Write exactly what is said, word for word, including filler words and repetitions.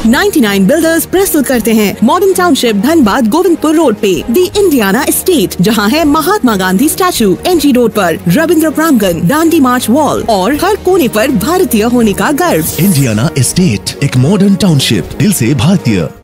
निन्यानवे बिल्डर्स प्रस्तुत करते हैं modern township Dhanbad Govindpur road पे दी इंडियाना एस्टेट, जहां है Mahatma Gandhi statue, NG road पर रविंद्र प्रांगण, दांडी मार्च वॉल और हर कोने पर भारतीय होने का गर्व। इंडियाना एस्टेट, एक मॉडर्न टाउनशिप, दिल से भारतीय।